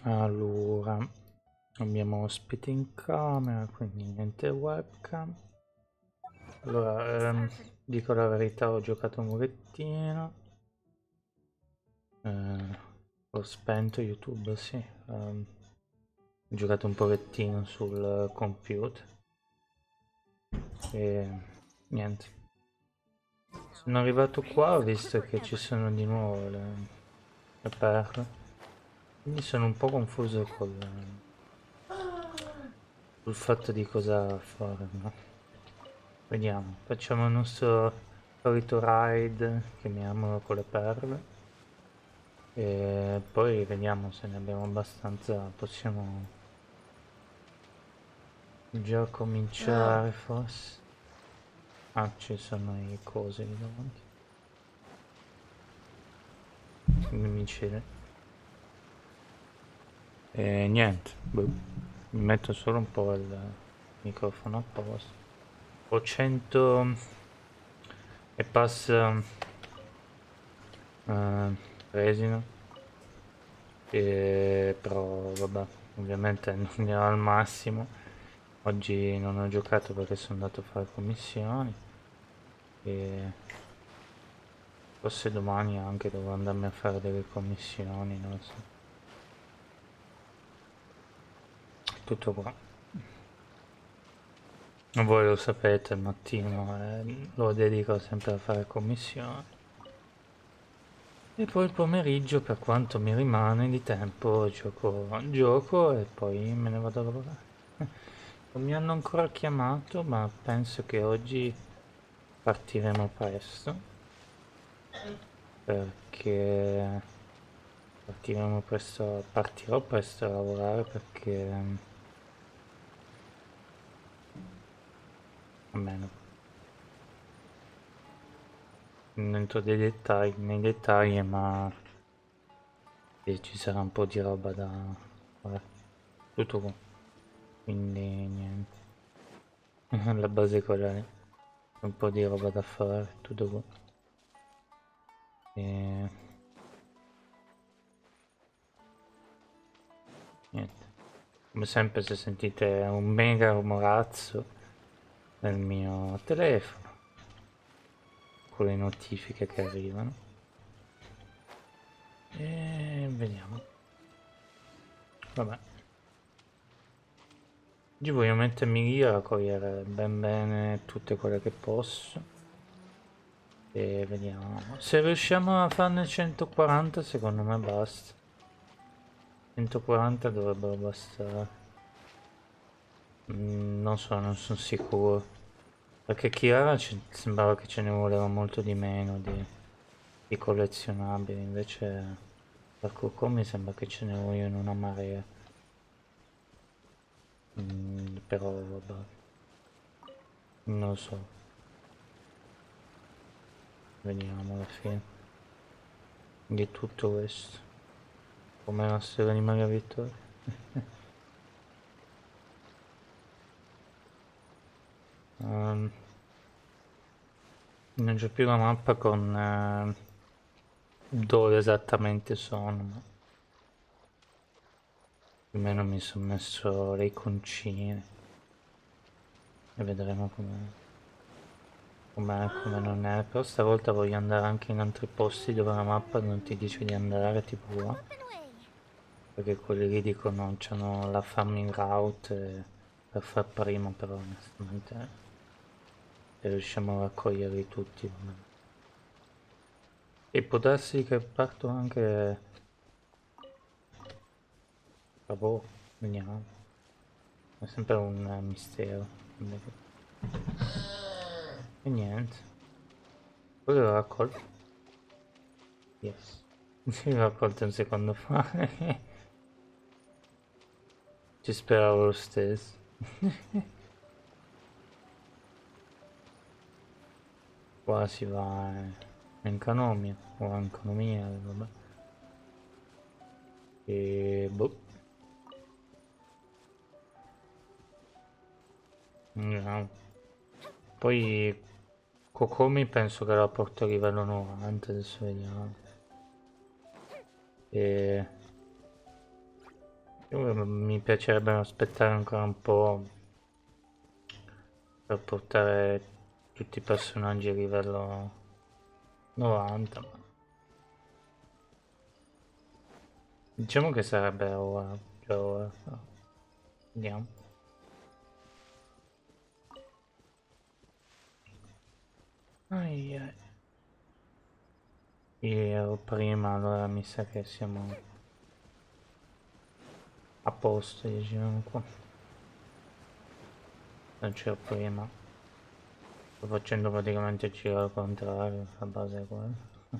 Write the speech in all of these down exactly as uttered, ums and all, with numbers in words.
Allora, abbiamo ospite in camera, quindi niente webcam. Allora, ehm, dico la verità, ho giocato un pochettino. Eh, ho spento YouTube, sì. ehm, ho giocato un pochettino sul computer. E niente. Sono arrivato qua, ho visto che ci sono di nuovo le, le perle. Quindi sono un po' confuso col, sul fatto di cosa fare, no? Vediamo, facciamo il nostro solito ride, chiamiamolo con le perle. E poi vediamo se ne abbiamo abbastanza, possiamo già cominciare forse. Ah, ci sono i cosi lì davanti. I miceli. E niente, boh. Mi metto solo un po' il microfono a posto. Ho cento e passa uh, resina. E però vabbè, ovviamente non ne ho al massimo. Oggi non ho giocato perché sono andato a fare commissioni. E forse domani anche devo andarmi a fare delle commissioni, non lo so. Tutto qua. Voi lo sapete, il mattino eh, lo dedico sempre a fare commissioni. E poi il pomeriggio, per quanto mi rimane di tempo, gioco, gioco e poi me ne vado a lavorare. Non mi hanno ancora chiamato, ma penso che oggi partiremo presto. Perché partiremo presto, partirò presto a lavorare perché almeno non entro dei dettagli, nei dettagli, ma e ci sarà un po' di roba da fare. Tutto qua. Quindi niente. La base è quella lì. Un po' di roba da fare, tutto qua. E niente. Come sempre se sentite un mega rumorazzo nel mio telefono, con le notifiche che arrivano. E vediamo. Vabbè. Io voglio mettermi lì a cogliere ben bene tutte quelle che posso. E vediamo. Se riusciamo a farne centoquaranta secondo me basta. centoquaranta dovrebbero bastare. Mm, non so, non sono sicuro. Perché Chiara ci- sembrava che ce ne voleva molto di meno di, di collezionabili. Invece per Coco mi sembra che ce ne vogliono una marea. Mm, però vabbè. Non lo so. Vediamo alla fine. Di tutto questo. Come la storia di Maria Vittoria. Um, non c'è più la mappa con eh, dove esattamente sono, ma più o meno mi sono messo le iconcine e vedremo com'è, com'è, come non è. Però stavolta voglio andare anche in altri posti dove la mappa non ti dice di andare, tipo qua. Perché quelli lì dicono c'hanno la farming route per far prima, però onestamente se riusciamo a raccoglierli tutti. Vabbè. E può darsi che parto anche a boh, vediamo. È sempre un eh, mistero. E niente. Quello l'ho raccolto. Yes. Sì, l'ho raccolto un secondo fa. Ci speravo lo stesso. Qua si va eh, in economia. O in economia, vabbè. E boh. Vediamo. Poi Kokomi penso che la porto a livello novanta, adesso vediamo. E Mi piacerebbe aspettare ancora un po' per portare tutti i personaggi a livello novanta, ma diciamo che sarebbe ora, già ora. No. Vediamo. Ai ai. Io prima, allora mi sa che siamo a posto, diciamo qua. Non c'ero prima. Sto facendo praticamente il giro al contrario, a base di quello.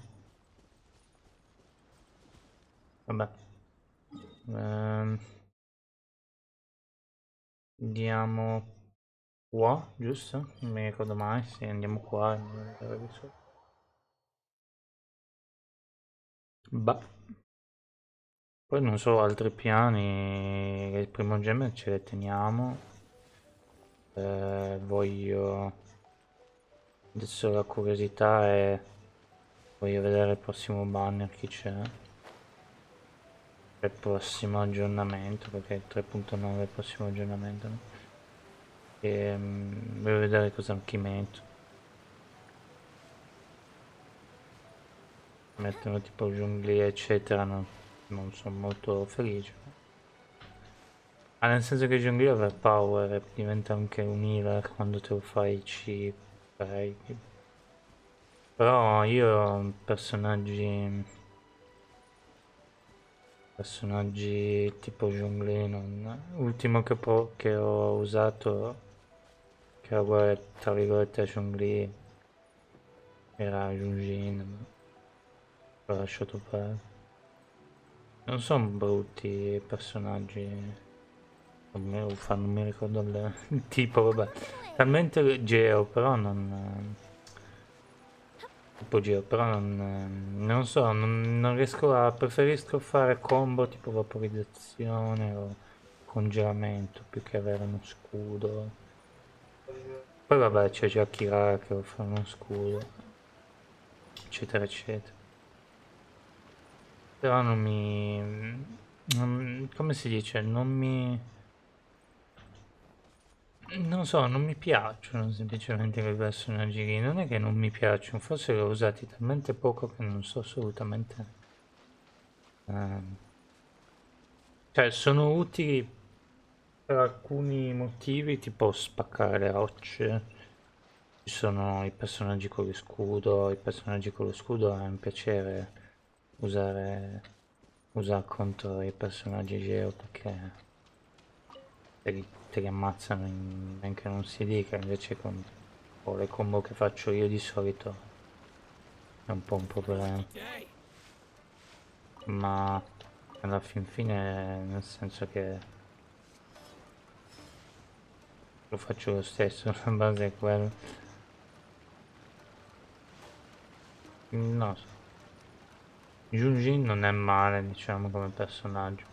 Vabbè. Ehm, andiamo qua, giusto? Non mi ricordo mai. Sì, andiamo qua. Bah. Poi non so, altri piani. Il primo gemme ce le teniamo. Eh, voglio... Adesso la curiosità è... Voglio vedere il prossimo banner chi c'è. Il prossimo aggiornamento, perché è tre punto nove il prossimo aggiornamento. No? E um, voglio vedere cosa chi metto. Mettono tipo giungli eccetera, no? Non sono molto felice. Ah, nel senso che giungli overpower diventa anche un healer quando te lo fai C. Però io personaggi personaggi tipo giungli non... L'ultimo che, che ho usato che era tra virgolette giungli era Junjin, ma l'ho lasciato perdere. Non sono brutti i personaggi, non mi, fa, non mi ricordo il, il tipo, vabbè. Talmente Geo, però non... Tipo Geo, però non, non so, non, non riesco a... preferisco fare combo tipo vaporizzazione o congelamento più che avere uno scudo. Poi vabbè c'è già Kira che fa uno scudo, eccetera eccetera. Però non mi... non- come si dice? Non mi... Non so, non mi piacciono semplicemente quei personaggi lì. Non è che non mi piacciono, forse li ho usati talmente poco che non so assolutamente... ehm, Cioè, sono utili per alcuni motivi, tipo spaccare le rocce. Ci sono i personaggi con lo scudo, i personaggi con lo scudo è un piacere usare, usare contro i personaggi Geo perché te li, te li ammazzano in men che non si dica, invece con, con le combo che faccio io di solito è un po' un problema. Ma alla fin fine nel senso che lo faccio lo stesso, la base è quello. No, Junjin non è male, diciamo, come personaggio.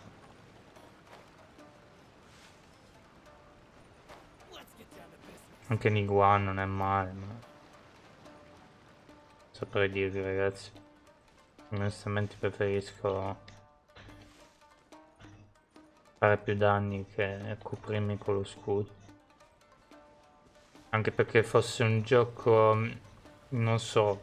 Anche Niguan non è male, ma... saprei dirvi, ragazzi. Onestamente preferisco fare più danni che coprirmi con lo scudo. Anche perché fosse un gioco, non so,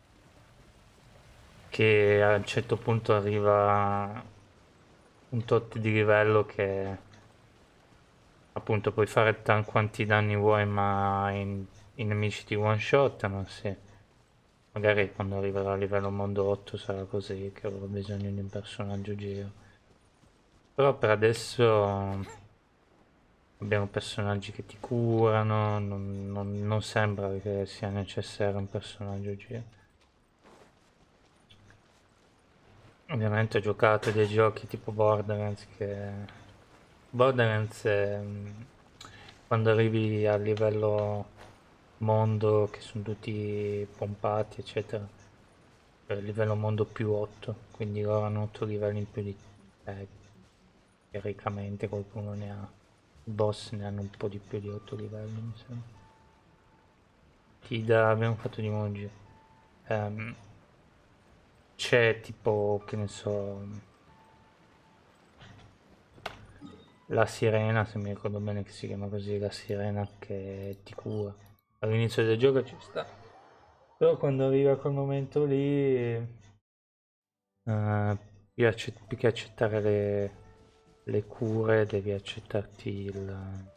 che a un certo punto arriva un tot di livello che appunto puoi fare tan quanti danni vuoi, ma in, i nemici ti one shotano, sì. Magari quando arriverà a livello mondo otto sarà così, che avrò bisogno di un personaggio giro. Però per adesso abbiamo personaggi che ti curano, non, non, non sembra che sia necessario un personaggio giro. Ovviamente ho giocato dei giochi tipo Borderlands che... Borderlands è, quando arrivi a livello mondo che sono tutti pompati eccetera, eh, livello mondo più otto, quindi loro hanno otto livelli in più di te, teoricamente qualcuno ne ha, i boss ne hanno un po' di più di otto livelli mi sembra. Tida abbiamo fatto di Mongi. Um, c'è tipo, che ne so, la sirena, se mi ricordo bene che si chiama così, la sirena che ti cura. All'inizio del gioco ci sta. Però quando arriva quel momento lì, eh, più, accett- più che accettare le, le cure, devi accettarti il,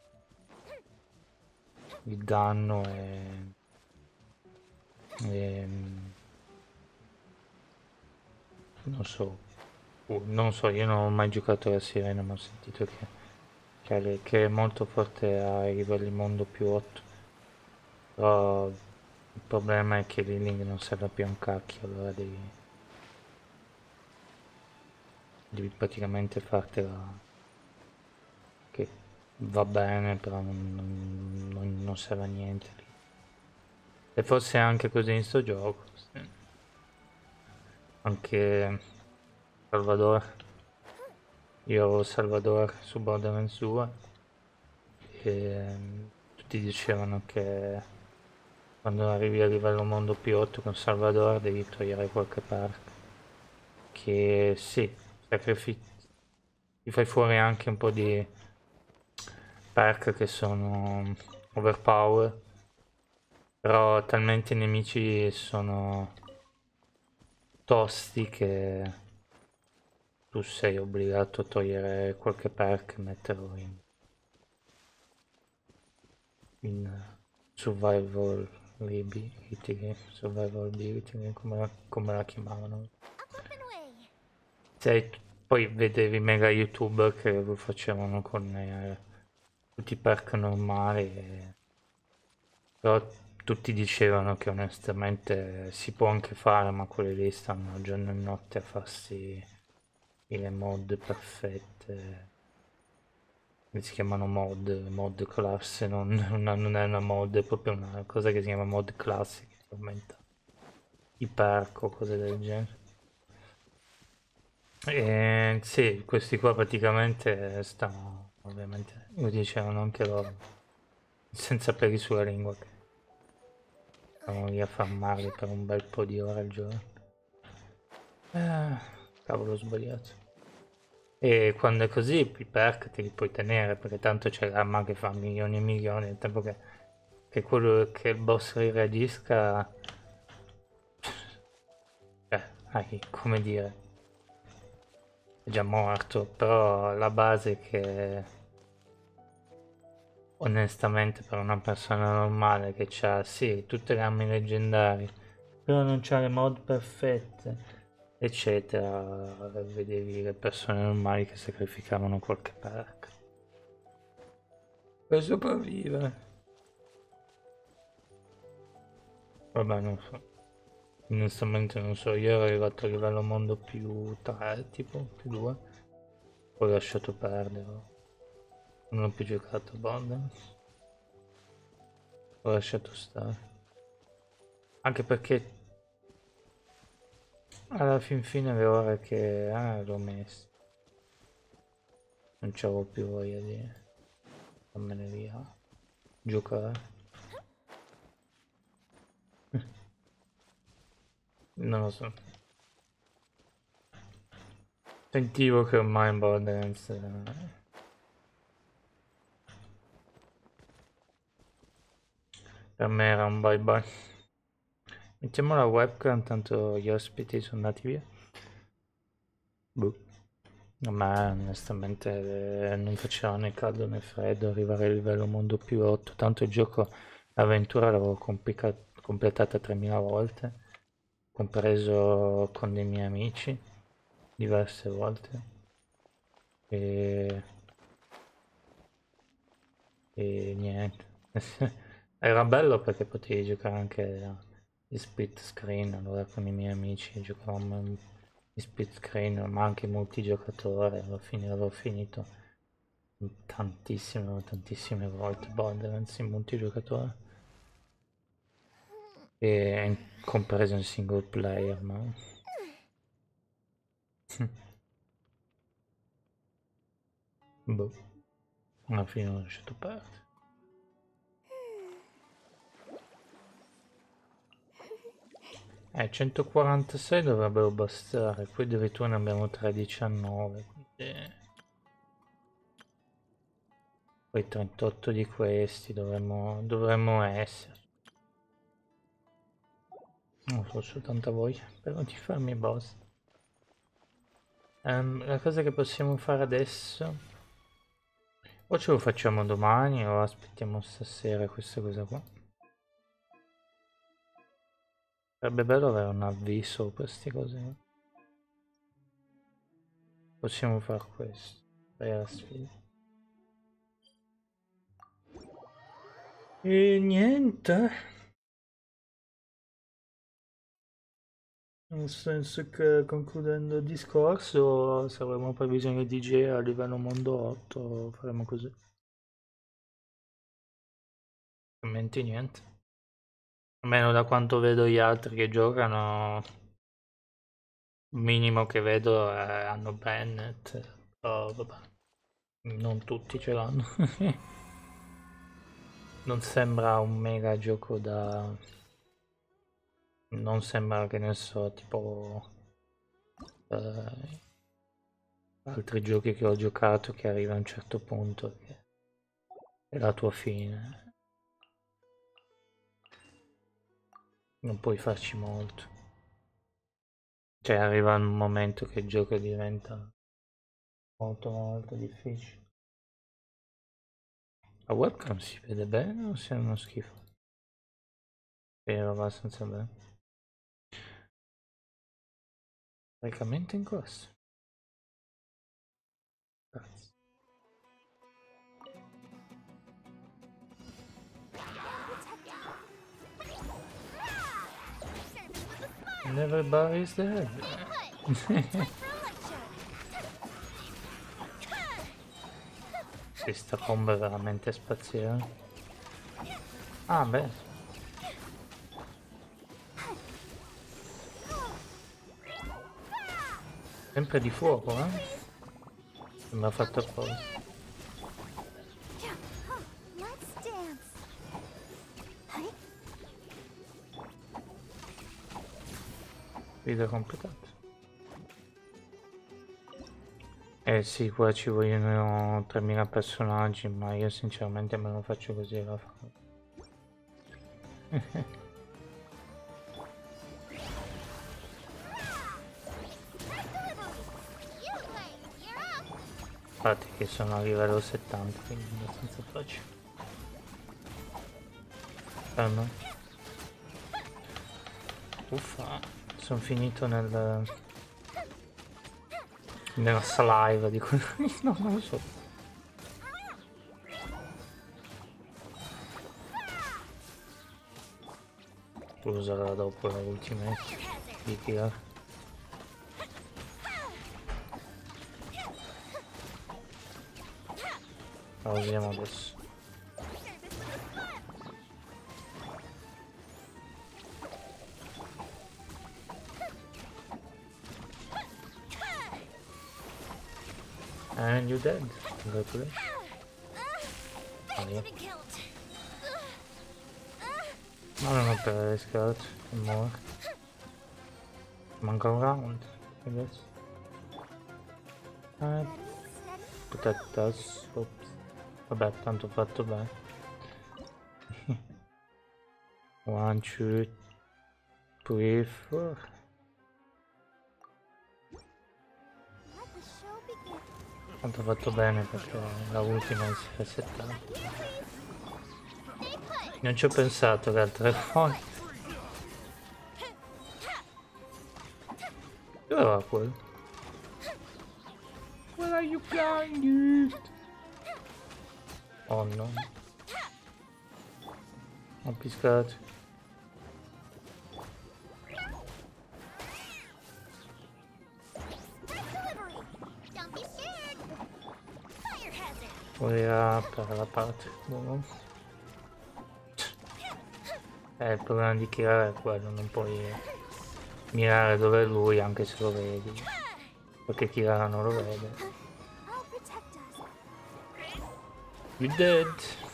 il danno e, e, non so, uh, non so, io non ho mai giocato alla sirena, ma ho sentito che, che, è- che è molto forte ai livelli mondo più otto. Però il problema è che l'healing non serve più a un cacchio, allora devi, devi praticamente fartela che va bene, però non, non- non- non serve a niente lì. E forse anche così in sto gioco, sì. Anche Salvador, io avevo Salvador su Borderlands due e ehm, tutti dicevano che quando arrivi a livello mondo più otto con Salvador devi togliere qualche perk. Che sì, sacrifici, ti fai fuori anche un po' di perk che sono overpower, però talmente i nemici sono tosti che tu sei obbligato a togliere qualche perk e metterlo in, in survival ability, survival ability, come la, come la chiamavano. Se poi vedevi mega youtuber che lo facevano con eh, tutti i perk normali, e... però tutti dicevano che onestamente si può anche fare, ma quelli lì stanno giorno e notte a farsi le mod perfette. Che si chiamano mod, mod classe, non, una- non è una mod, è proprio una cosa che si chiama mod classe che ti aumenta i perk o cose del genere. E sì, questi qua praticamente stanno, ovviamente, lo dicevano anche loro, senza peli sulla lingua, che stavano lì a farmarli per un bel po' di ore al giorno. Eh, cavolo, ho sbagliato. E quando è così, i perk te li puoi tenere, perché tanto c'è l'arma che fa milioni e milioni, nel tempo che, che quello che il boss reagisca, eh, hai, come dire, è già morto, però la base che onestamente per una persona normale che ha, sì, tutte le armi leggendarie, però non c'ha le mod perfette, eccetera, vedevi le persone normali che sacrificavano qualche perk per sopravvivere. Vabbè, non so. Onestamente non so, io ero arrivato a livello mondo più tre, tipo, più due. Poi ho lasciato perdere. Non ho più giocato a Borderlands. Ho lasciato stare. Anche perché alla fin fine le ore che ah, l'ho messo. Non c'avevo più voglia di andarmene via. Giocare. Non lo so. Sentivo che ormai in Borderlands eh, per me era un bye bye. Mettiamo la webcam, tanto gli ospiti sono andati via. Boh. Ma onestamente eh, non faceva né caldo né freddo arrivare al livello mondo più otto, tanto il gioco, l'avventura l'avevo complica- completata tremila volte, compreso con dei miei amici, diverse volte. E, e niente. Era bello perché potevi giocare anche in split screen, allora con i miei amici giocavamo in in split screen, ma anche multigiocatore, alla fine avevo finito tantissime, tantissime volte Borderlands in multigiocatore e in- compreso in single player, ma boh, alla fine ho lasciato perdere. Eh, centoquarantasei dovrebbero bastare, qui addirittura ne abbiamo trediciannove, quindi Poi trentotto di questi dovremmo, dovremmo essere. Non so, c'ho tanta voglia però di farmi boss. Um, la cosa che possiamo fare adesso, o ce lo facciamo domani o aspettiamo stasera questa cosa qua. Sarebbe bello avere un avviso per queste cose, no? Possiamo fare questo. Fare la sfida. E niente. Nel senso che concludendo il discorso, se avremo previsione di D J a livello mondo otto, faremo così. Altrimenti niente. Almeno da quanto vedo gli altri che giocano, il minimo che vedo è, hanno Bennett, però vabbè, non tutti ce l'hanno. Non sembra un mega gioco da... Non sembra, che ne so, tipo... Eh, altri giochi che ho giocato che arriva a un certo punto che è la tua fine. Non puoi farci molto. Cioè arriva un momento che il gioco diventa molto molto difficile. La webcam si vede bene o se è uno schifo? Era abbastanza bene. Caricamento in corso. Grazie. And everybody's dead. Sì, sta combo è veramente spaziale. Ah beh. Sempre di fuoco, eh? Mi ha fatto apposta. Video completato. Eh sì, qua ci vogliono tremila personaggi, ma io sinceramente me lo faccio così la faccio. Infatti che sono a livello settanta, quindi abbastanza facile. Fermo. Uffa, sono finito nel... nella saliva di quello... no, non lo so. Lo userò dopo la ultima di tirare. La usiamo adesso. And you're dead. Congratulations. Oh, yeah. No, no, no, per scout. More. Manca un round, I guess. Uh, protect us. Oops. Vabbè, tanto fatto bene. One, two, three, four. Tanto fatto bene perché la ultima si fa settare. Non ci ho pensato le altre volte. Dove va quello? Where are you flying, dude? Oh no. Ho piscato. Morirà per la parte. No. Eh, il problema di Kira è quello, non puoi mirare dove è lui anche se lo vedi. Perché Kira non lo vede. You dead.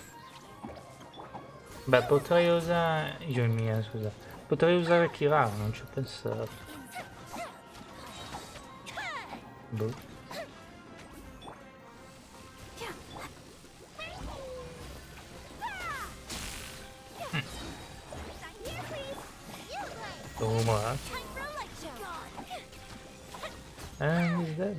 Beh, potrei usare... Io e mia, scusa. Potrei usare Kira, non ci ho pensato. Boh. rumore. And he's dead.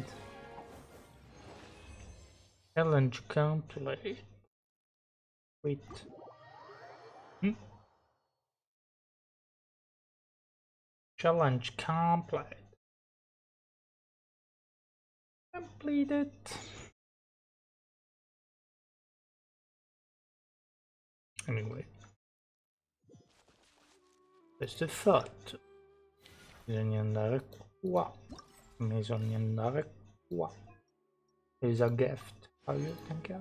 Challenge complete. Wait. Hmm? Challenge complete. Completed. Anyway. Questo è fatto. Bisogna andare qua. Bisogna andare qua. There's a gift. Are you thinking?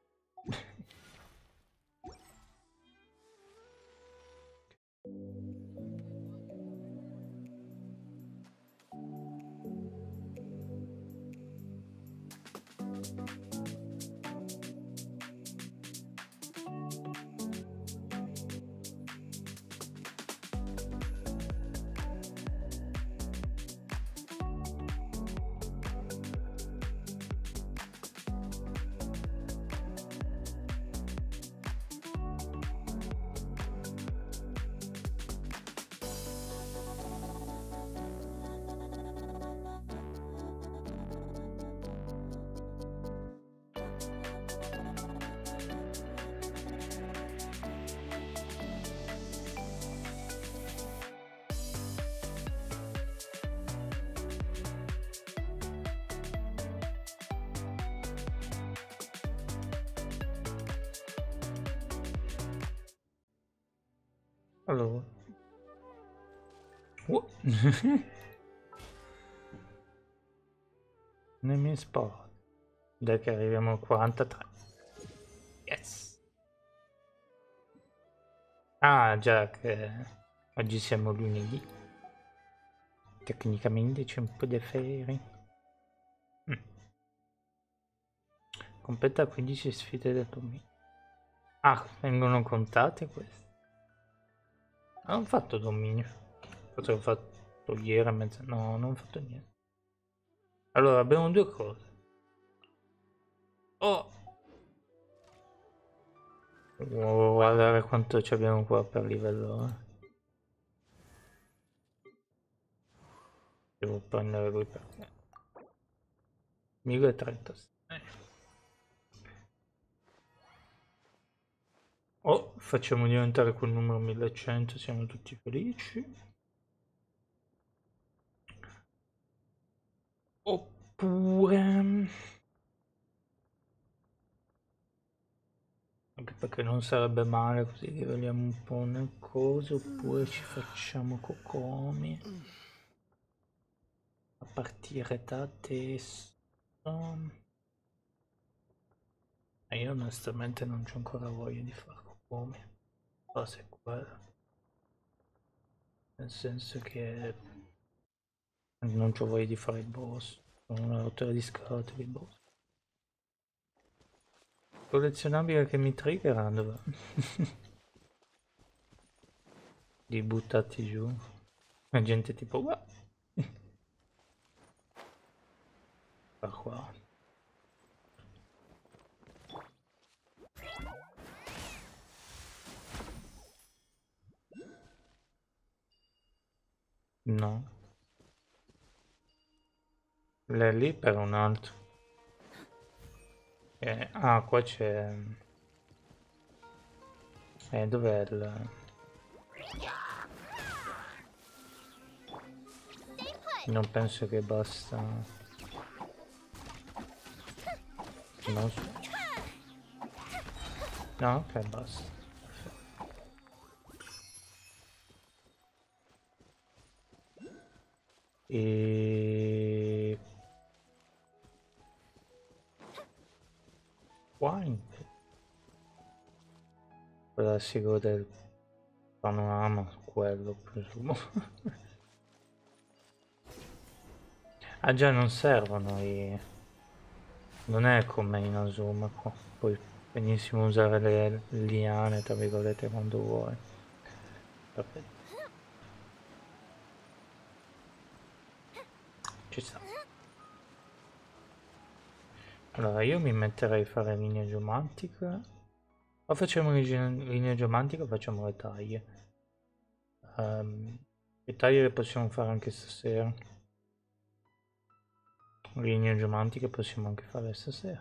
Allora. Oh. Non mi sport. Dai che arriviamo al quarantatré. Yes. Ah già che oggi siamo lunedì. Tecnicamente c'è un po' di ferie. Mm. Completa quindici sfide del dominio. Ah, vengono contate queste. Non ho fatto dominio. Forse ho fatto ieri a mezza... No, non ho fatto niente. Allora, abbiamo due cose. Oh! Devo guardare quanto ci abbiamo qua per livello. Eh. Devo prendere lui perché... mille trentasei. Oh, facciamo diventare quel numero millecento, siamo tutti felici. Oppure... anche perché non sarebbe male così livelliamo un po' nel coso, oppure ci facciamo Kokomi. A partire da adesso... E io onestamente non c'ho ancora voglia di fare Kokomi. Cosa è quello? Nel senso che non c'ho voglia di fare il boss. Sono una rottura di scatole il boss. Collezionabile che mi triggerano dove? Li buttati giù. La gente tipo qua. Da qua. No. L'è lì per un altro. Eh, ah, qua c'è... Eh, dov'è il... Non penso che basta... Non so. No, ok, basta. E... qua in... classico del panorama, quello presumo. Ah già, non servono i... non è come in Azuma qua. Puoi benissimo usare le liane, tra virgolette, quando vuoi. Perfetto. Ci sta. Allora io mi metterei a fare linea geomantica. O facciamo linea geomantica o facciamo le taglie. Um, E tagli le possiamo fare anche stasera. Linee geomantiche possiamo anche fare stasera.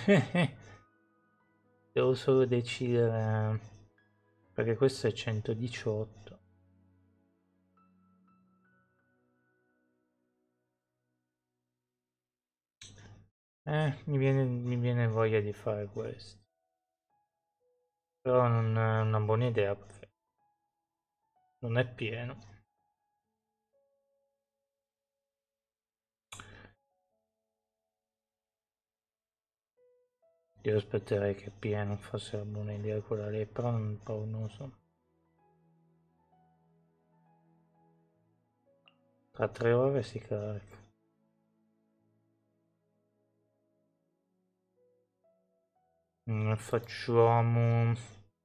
Devo solo decidere, perché questo è centodiciotto. Eh, mi viene, mi viene voglia di fare questo. Però non è una buona idea perché non è pieno. Io aspetterei che pieno fosse una buona idea quella lì, però non, però non lo so. Tra tre ore si carica. Mm, facciamo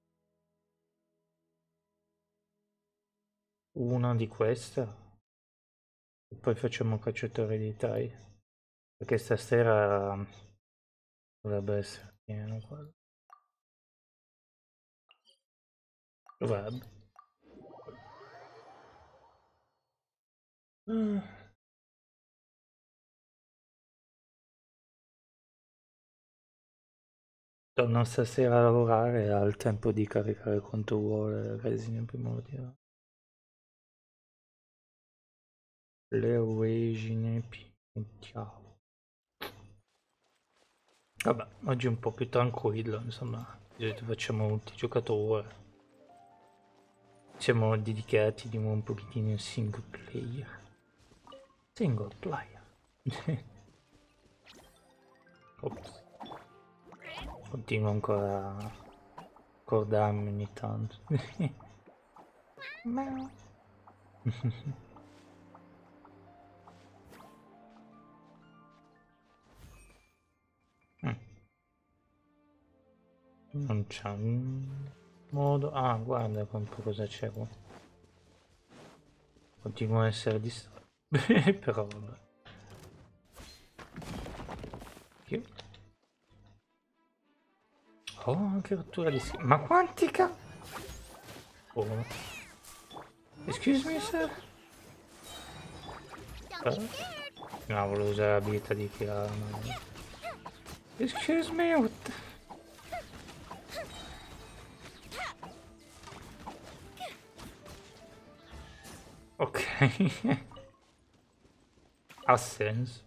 una di queste e poi facciamo cacciatore di tagli. Perché stasera dovrebbe essere pieno quello. Dovrebbe. Mm. Torno stasera a lavorare e ha il tempo di caricare quanto vuole le resine primordiali. Le origini più. Vabbè, oggi è un po' più tranquillo, insomma, di solito facciamo multigiocatore. Siamo dedicati di un pochettino al single player. Single player. Ops. Continuo ancora a ricordarmi ogni tanto. mm. Non c'è un modo. Ah, guarda quanto cosa c'è qua. Continuo a essere distratto. Però vabbè. Io... Oh, anche rottura di schiena. Ma quanti ca... Oh. Excuse me, sir? Eh? No, volevo usare l'abilità di Chiara, ma... Excuse me, what the... Ok. Ha senso.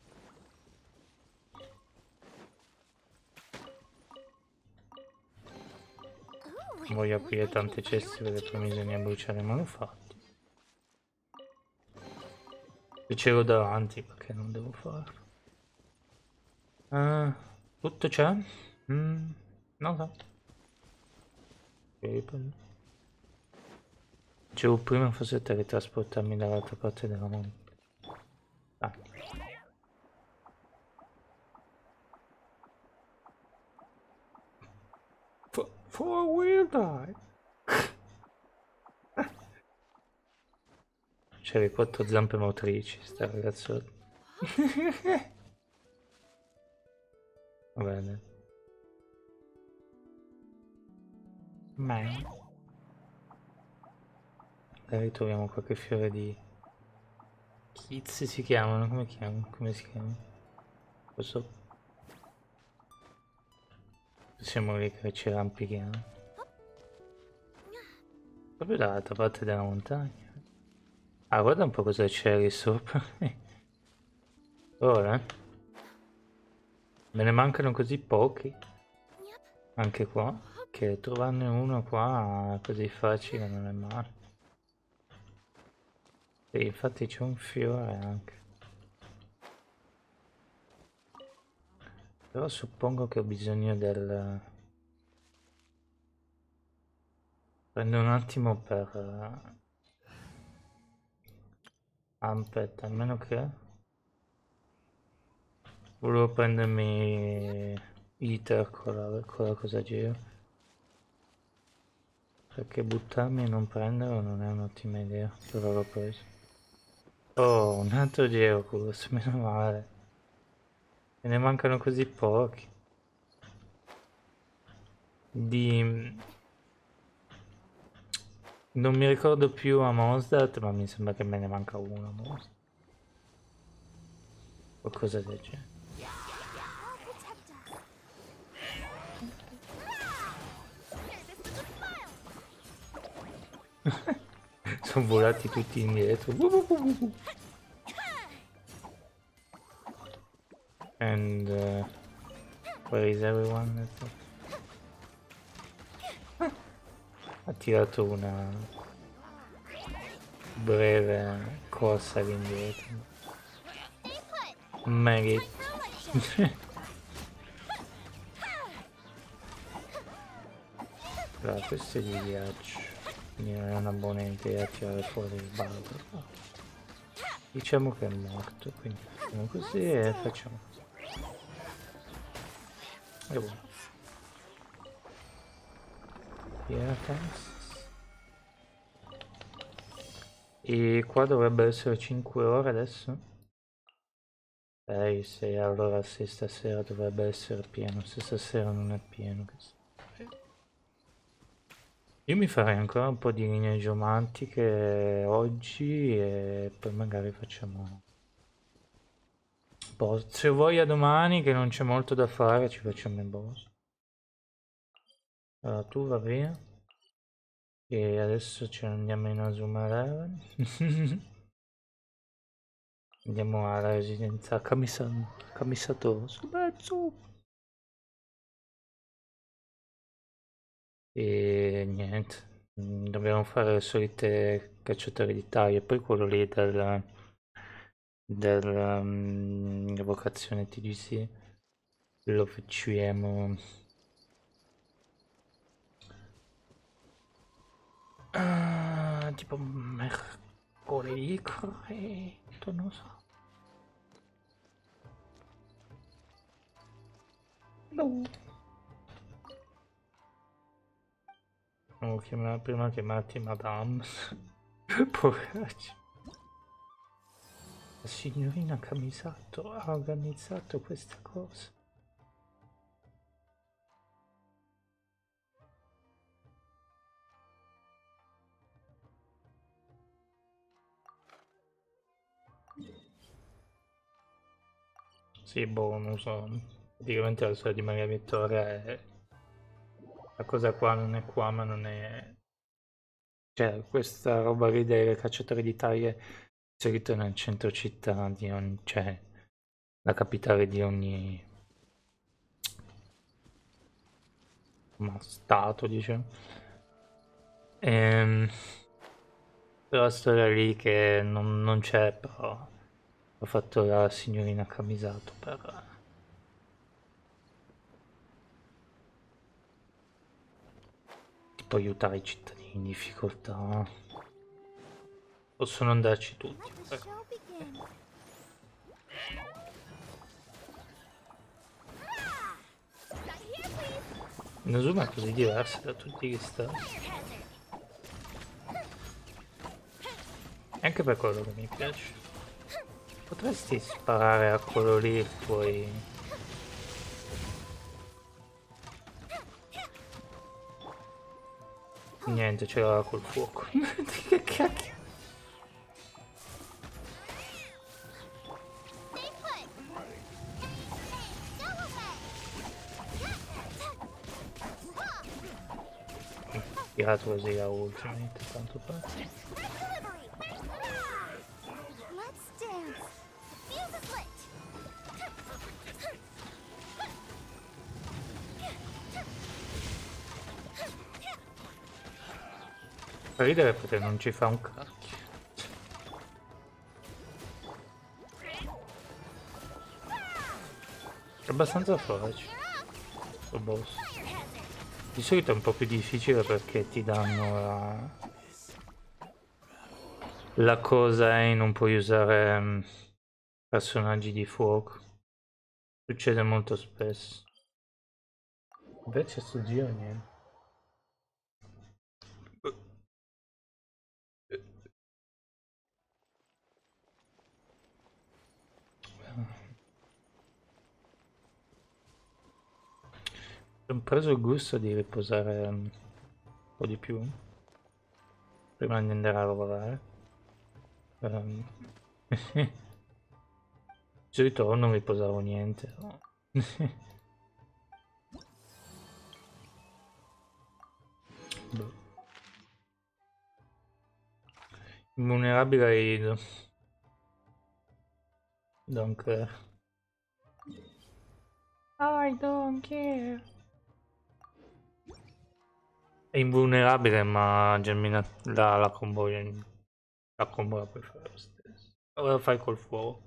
Voglio aprire tante ceste perché poi bisogna bruciare i manufatti. E ce l'ho davanti perché non devo farlo. Uh, tutto c'è? Mm, non so. Dicevo prima forse teletrasportarmi dall'altra parte della mondo. Ah. For, for wheel drive. C'è le quattro zampe motrici, sta ragazzo. Va bene. Ma magari troviamo qualche fiore di... Kids si chiamano, come chiamano? Come si chiamano? Questo... Siamo lì che ci arrampichiamo. Proprio dall'altra parte della montagna. Ah, guarda un po' cosa c'è lì sopra. Ora? Me ne mancano così pochi. Anche qua. Che trovarne uno qua così facile non è male. Sì, infatti c'è un fiore anche. Però suppongo che ho bisogno del... Prendo un attimo per... Aspetta, almeno che... Volevo prendermi... Ether con la, con la cosa gira. Perché buttarmi e non prenderlo non è un'ottima idea. Però l'ho preso. Oh, un altro Geoculus, meno male. Me ne mancano così pochi. Di... Non mi ricordo più a Mosdat, ma mi sembra che me ne manca uno a Mosdat. Qualcosa del genere. Sono volati tutti indietro. And uh, where is everyone? Ha tirato una breve corsa all'indietro. Merit. Però questo è di viaggio. Quindi non è una buona idea tirare fuori il barbaro. Diciamo che è morto, quindi facciamo così e facciamo così. E buono. Yeah, thanks. E qua dovrebbe essere cinque ore adesso. sei, sei, allora sì, stasera dovrebbe essere pieno. Se stasera non è pieno, che sto... Io mi farei ancora un po' di linee geomantiche oggi e poi magari facciamo... boss. Se vuoi a domani che non c'è molto da fare ci facciamo i boss. Allora tu va via. E adesso ce ne andiamo in Azuma Eleven. Andiamo alla residenza Kamisa... Kamisato Sumetsu. E niente, dobbiamo fare le solite cacciatori di taglie, poi quello lì del, del um, evocazione T D C lo facciamo uh, tipo mercoledì corretto, non so. No. Devo chiamare, prima chiamarti Madame. Poveraccio. La signorina Kamisato ha organizzato questa cosa. Sì, boh, non so. Praticamente la storia di Maria Vittoria è... La cosa qua non è qua, ma non è... Cioè, questa roba lì dei cacciatori di taglie inserito nel centro città di ogni... cioè, la capitale di ogni... ma, stato, diciamo. Ehm... Quella storia lì che non, non c'è, però... Ho fatto la signorina Camisato per... tipo aiutare i cittadini in difficoltà. Possono andarci tutti. Inazuma è così diversa da tutti gli stati. Anche per quello che mi piace. Potresti sparare a quello lì e poi... Niente, c'era col fuoco. Che cacchio? Tirato così a ultimate, tanto per... Fa ridere perché non ci fa un cacchio. È abbastanza facile questo boss. Di solito è un po' più difficile perché ti danno la, la cosa e non puoi usare um, personaggi di fuoco. Succede molto spesso. Invece sto giro niente. Ho preso il gusto di riposare un po' di più. prima di andare a lavorare. Um, di solito non mi posavo niente. No? Boh. Invulnerabile ai... Don't care. I don't care. È invulnerabile, ma Germina la, la combo la combo la puoi fare lo stesso. Ora lo fai col fuoco.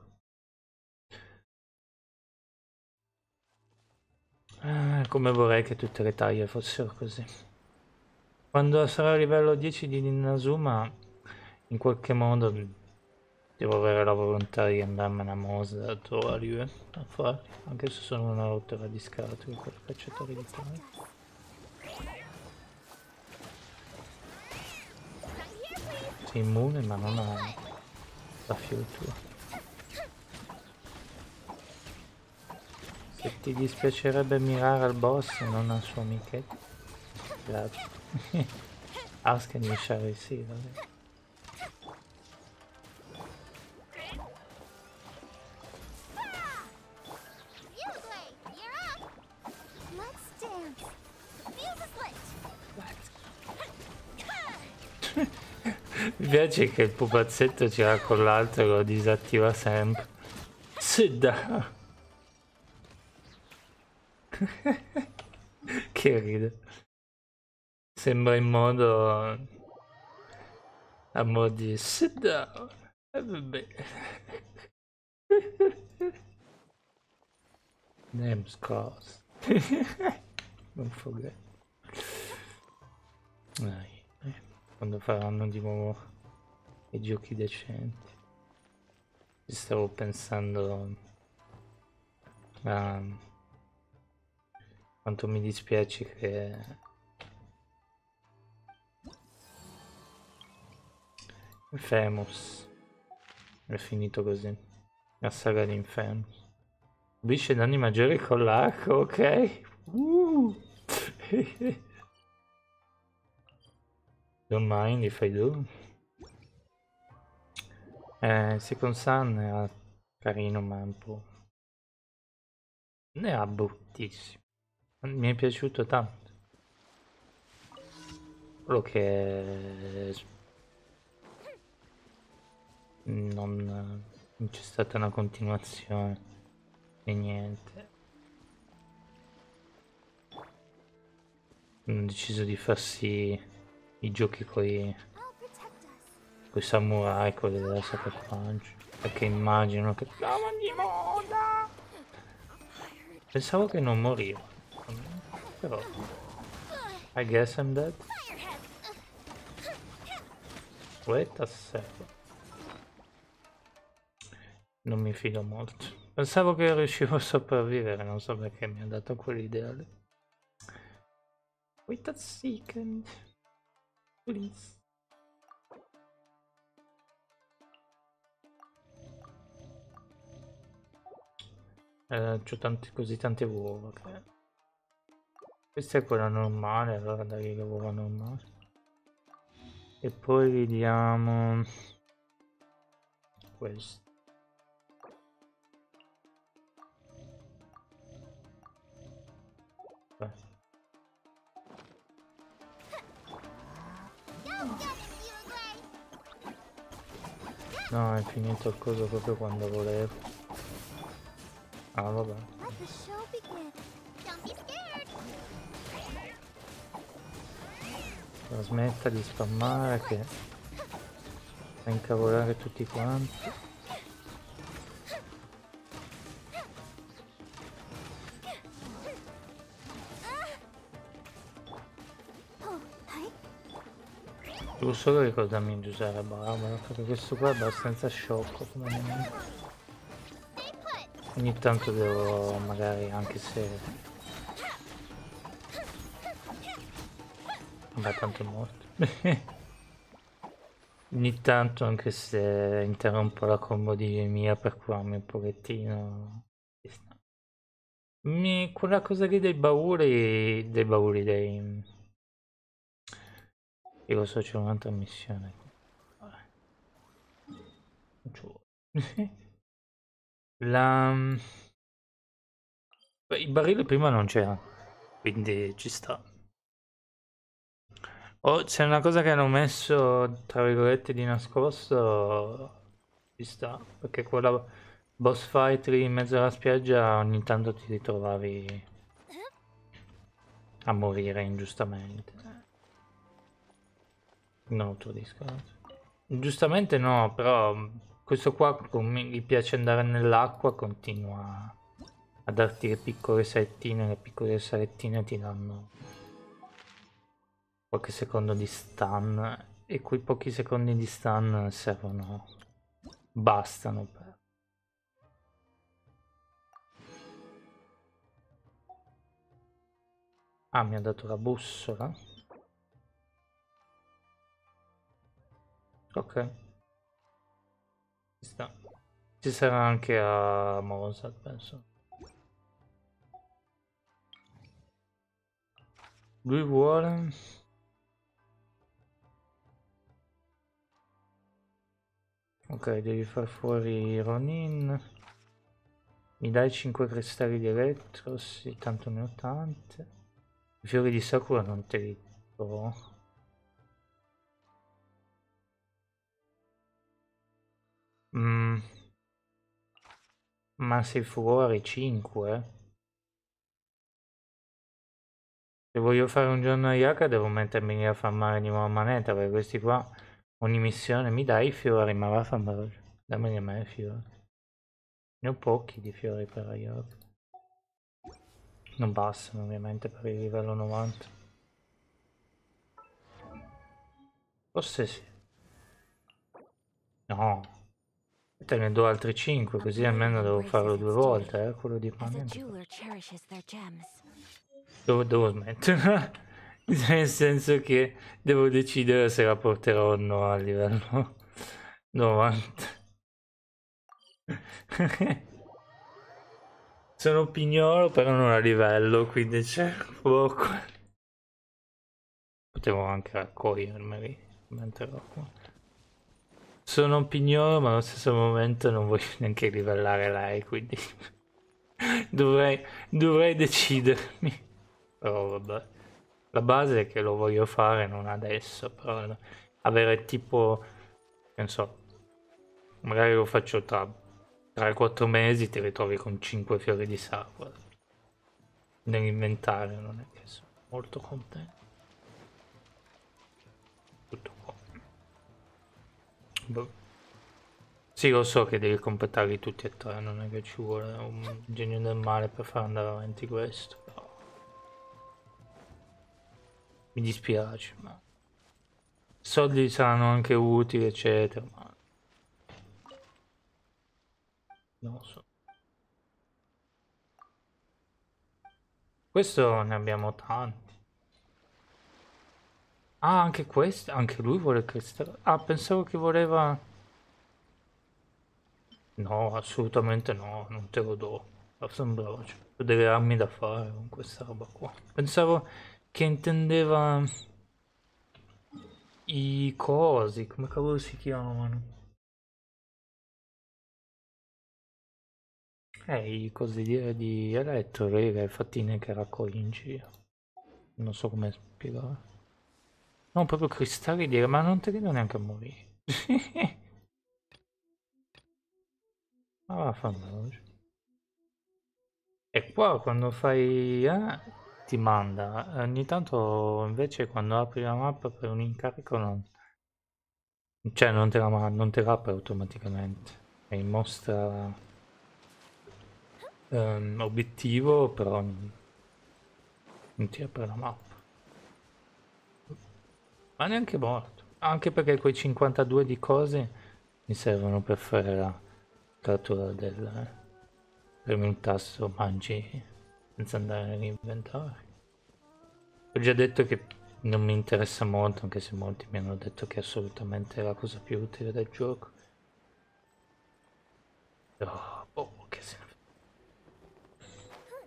Ah, come vorrei che tutte le taglie fossero così. Quando sarà a livello dieci di Inazuma, in qualche modo devo avere la volontà di andarmene a Mozart o a Rue a farli, anche se sono una rottura di scatole quel cacciatore di taglie. Sei immune ma non ha la fioritura. Se ti dispiacerebbe mirare al boss e non al suo amichetto. Grazie. Asken di Shari, sì, vabbè. Mi piace che il pupazzetto c'era con l'altro e lo disattiva sempre. Sit down. Che ride. Sembra in modo... a modo di sit down. E vabbè. Name's cause. Non forget. Dai. Quando faranno di nuovo i giochi decenti. Ci stavo pensando a quanto mi dispiace che Infamous è finito così, la saga di Infamous. Subisce danni maggiori con l'arco, ok? Uh. Don't mind if I do. Eh, Second Sun era carino ma un po'... non era bruttissimo. Mi è piaciuto tanto. Quello che... non, non c'è stata una continuazione e niente. Hanno deciso di farsi i giochi coi, coi samurai, quelli della Sucker Punch, perché immagino che stavano di moda. Pensavo che non moriva, però I guess I'm dead. Wait a second. Non mi fido molto. Pensavo che riuscivo a sopravvivere, non so perché mi ha dato quell'idea lì. Wait a second. Please. Eh, c'ho tanti, così tante uova che... Questa è quella normale, allora dai le uova normali. E poi vediamo... questo. Beh. No, è finito il coso proprio quando volevo. Ah, vabbè. La smetta di spammare che fa incavolare tutti quanti. Devo solo ricordarmi di usare Barbara, perché questo qua è abbastanza sciocco come nemico. Ogni tanto devo magari, anche se... vabbè, tanto è morto. Ogni tanto, anche se interrompo la combo di mia per curarmi un pochettino. Mi... quella cosa lì dei bauli, dei bauli, dei... Io lo so, c'è un'altra missione. Vabbè. Non ci vuole. La... Beh, il barile prima non c'era, quindi ci sta. Oh, c'è una cosa che hanno messo, tra virgolette, di nascosto, ci sta, perché quella boss fight lì in mezzo alla spiaggia ogni tanto ti ritrovavi a morire ingiustamente. No, tuo disco. Giustamente no, però questo qua come gli piace andare nell'acqua continua a darti le piccole salettine, le piccole salettine ti danno qualche secondo di stun e quei pochi secondi di stun servono, bastano per... Ah, mi ha dato la bussola. Ok, ci sta. Ci sarà anche a Mozart, penso. Lui vuole... Ok, devi far fuori Ronin. Mi dai cinque cristalli di elettro? Sì, tanto ne ho tante. I fiori di Sakura non te li do. Mm, ma sei fuori cinque? Se voglio fare un giorno a Yaka devo mettermi a farmare di nuovo a manetta, perché questi qua ogni missione mi dai i fiori, ma va a farmelo. Dammi a me i fiori. Ne ho pochi di fiori per Yaka. Non bastano ovviamente per il livello novanta. Forse sì. No. Te ne do altri cinque, così almeno devo farlo due volte, eh, quello di pagamento. Devo, devo smettere. Nel senso che devo decidere se la porterò o no a livello novanta. Sono pignolo però non a livello, quindi c'è poco. Potevo anche raccogliermeli mentre ero qua. Sono pignolo ma allo stesso momento non voglio neanche livellare lei, quindi dovrei, dovrei decidermi. Però vabbè. La base è che lo voglio fare non adesso, però avere tipo, non so, magari lo faccio tra tre quattro mesi, ti ritrovi con cinque fiori di Sakura nell'inventario, non è che sono molto contento. Tutto qua. Boh. Sì, lo so che devi completarli tutti e tre, non è che ci vuole un genio del male per far andare avanti questo, però mi dispiace, ma soldi saranno anche utili, eccetera, ma non lo so. Questo ne abbiamo tanti. Ah, anche questo? Anche lui vuole cristallo? Ah, pensavo che voleva... No, assolutamente no, non te lo do. Sembrava, cioè, ho delle armi da fare con questa roba qua. Pensavo che intendeva i cosi, come cavolo si chiamano? Eh, i cosi di, di elettro, le fattine che raccogli in giro. Non so come spiegare. No, proprio cristalli di... ma non te li do neanche a morire. Ma vaffanculo. E qua quando fai... Eh, ti manda. Ogni tanto invece quando apri la mappa per un incarico non... Cioè non te la, ma- non te la apre automaticamente. E mostra ehm, obiettivo, però non, non ti apre la mappa. Ma neanche morto. Anche perché quei cinquantadue di cose mi servono per fare la cattura del... Eh, premi un tasto, mangi senza andare nell'inventario. Ho già detto che non mi interessa molto, anche se molti mi hanno detto che è assolutamente la cosa più utile del gioco. Oh, boh, che se ne frega.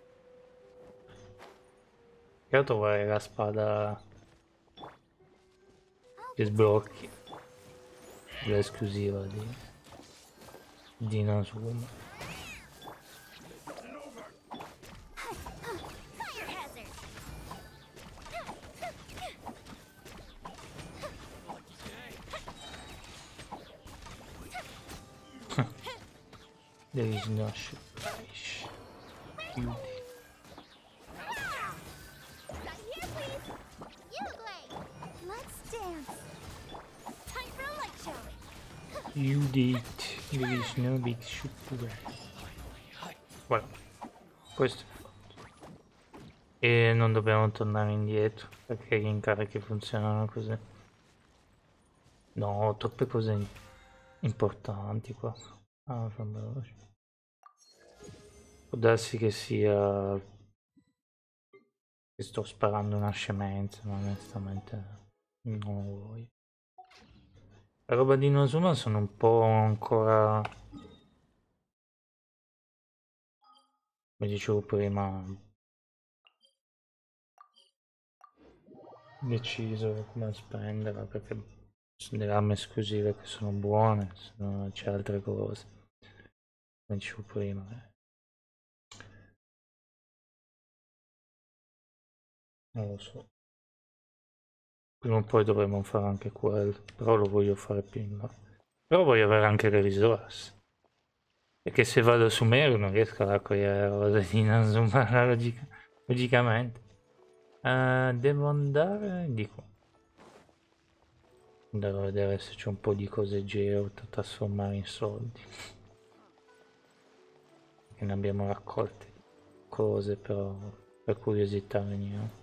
Io trovare la spada... che sblocchi l'esclusiva di di Inazuma. There is no surprise. You You did. There is no big surprise. Voilà. Questo è fatto. E non dobbiamo tornare indietro perché gli incarichi funzionano così. No, troppe cose importanti qua. Ah, fa veloce. Può darsi che sia che sto sparando una scemenza, ma onestamente non lo voglio. La roba di Inazuma sono un po' ancora, come dicevo prima, deciso come spenderla perché sono delle armi esclusive che sono buone, c'è altre cose, come dicevo prima. Eh. Non lo so. Prima o poi dovremmo fare anche quello, però lo voglio fare più in là. Però voglio avere anche le risorse. Perché se vado su Meru non riesco a raccogliere roba di Inazuma, logica, logicamente. Uh, devo andare di qua. Andrò a vedere se c'è un po' di cose geo da trasformare in soldi. Che ne abbiamo raccolte cose, però per curiosità veniamo.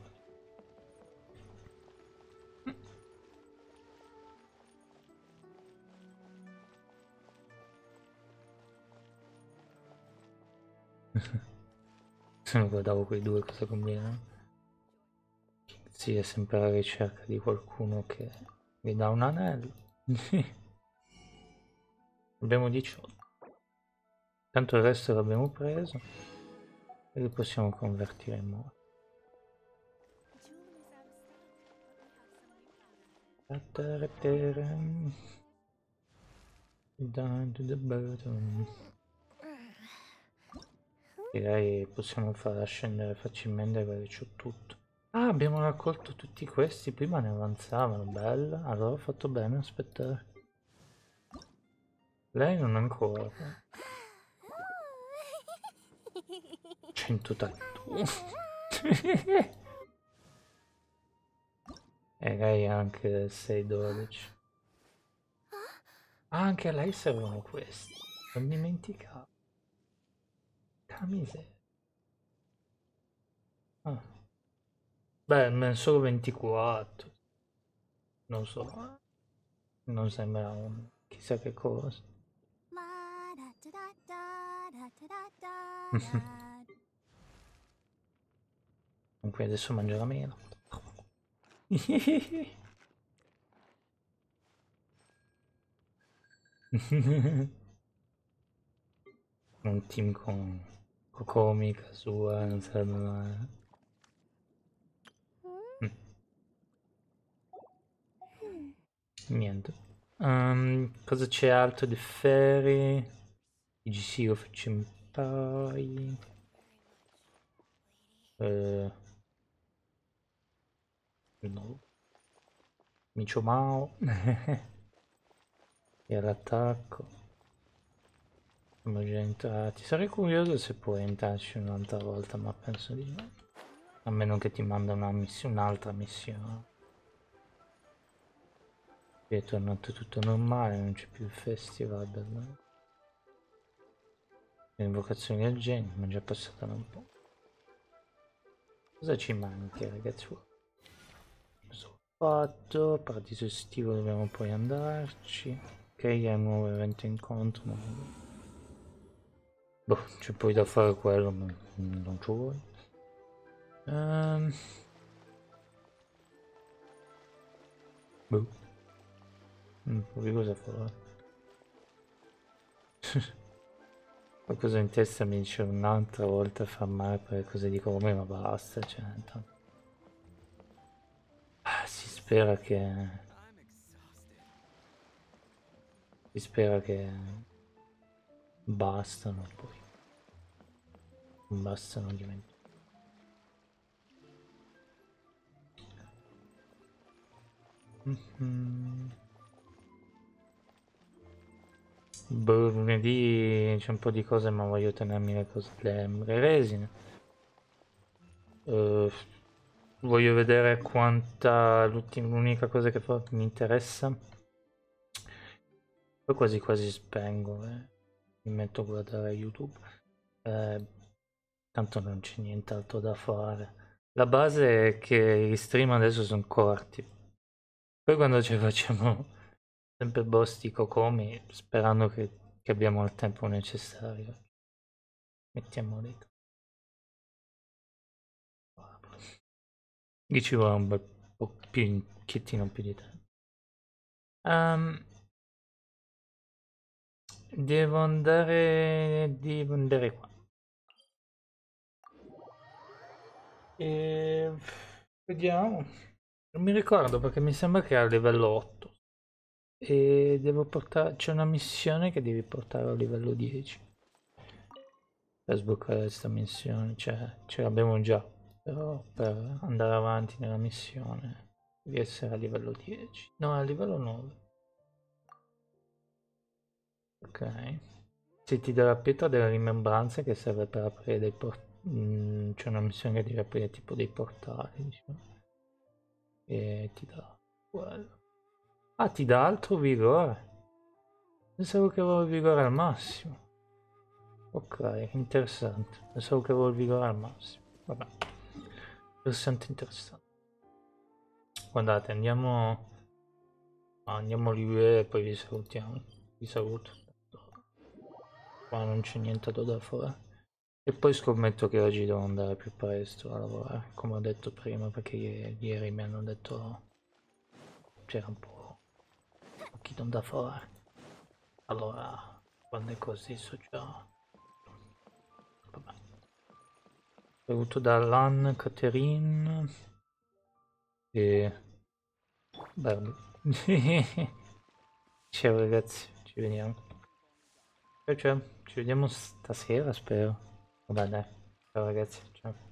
Se non guardavo quei due cosa combinano. Sì, è sempre alla ricerca di qualcuno che mi dà un anello. Abbiamo diciotto. Tanto il resto l'abbiamo preso e li possiamo convertire in modo. Down to the bottom. Direi possiamo farla scendere facilmente perché c'ho tutto. Ah, abbiamo raccolto tutti questi, prima ne avanzavano, bella. Allora ho fatto bene a aspettare. Lei non ancora. centotrentuno. E lei anche sei dodici. Ah, anche a lei servono questi. Non dimenticavo. Camiseria. Ah. Beh, solo ventiquattro. Non so. Non sembra un chissà che cosa. Comunque adesso mangerà meno. Un team con Kokomi, Kazuha, non sarebbe male. Mm. Niente. Um, cosa c'è altro di Fairy? I G C of Senpai. Uh, no. Micio Mao. E all'attacco. Siamo già entrati. Sarei curioso se puoi entrarci un'altra volta, ma penso di no. A meno che ti manda una missione, un'altra missione. Qui è tornato tutto normale, non c'è più il festival. Le invocazioni al genio, ma è già passata da un po'. Cosa ci manca, ragazzi? Cosa ho fatto? Paradiso estivo dobbiamo poi andarci. Ok, è un nuovo evento incontro. Ma... boh, c'è poi da fare quello, ma non ci vuoi. Um... boh. Non so cosa fare. Qualcosa in testa mi dice un'altra volta fa male per cose dico come, ma basta, cioè, ah, si spera che Si spera che bastano poi. Non bastano ovviamente. Mm-hmm. Boh, lunedì c'è un po' di cose, ma voglio tenermi le cose le, le resine. Uh, voglio vedere quanta l'unica cosa che mi interessa. Poi quasi quasi spengo e mi metto a guardare YouTube. Eh, tanto non c'è nient'altro da fare. La base è che gli stream adesso sono corti. Poi quando ci facciamo sempre bosti cocomi, sperando che, che abbiamo il tempo necessario. Mettiamo lì. Gli ci vuole un bel po' più, un pochettino più di tempo. Um, devo andare, devo andare qua. E... vediamo. Non mi ricordo perché mi sembra che è a livello otto. E devo portare... c'è una missione che devi portare a livello dieci. Per sbloccare questa missione. Cioè, ce l'abbiamo già. Però per andare avanti nella missione devi essere a livello dieci. No, a livello nove. Ok. Se ti dà la pietra delle rimembranze che serve per aprire dei portali. C'è una missione che devi aprire tipo dei portali, diciamo. E ti dà quello. Ah, ti dà altro vigore. Pensavo che avevo il vigore al massimo. Ok, interessante. Pensavo che avevo il vigore al massimo. Vabbè. Interessante, interessante. Guardate, andiamo... ah, andiamo lì e poi vi salutiamo. Vi saluto. Qua non c'è nient'altro da fare. E poi scommetto che oggi devo andare più presto a lavorare, come ho detto prima, perché ieri mi hanno detto c'era un po' un pochino da fare. Allora, quando è così so già. Vabbè. Saluto da Lan, Caterine e Barbie. Ciao ragazzi, ci vediamo. Ciao ciao, ci vediamo stasera spero. Vabbè dai, ciao ragazzi, ciao.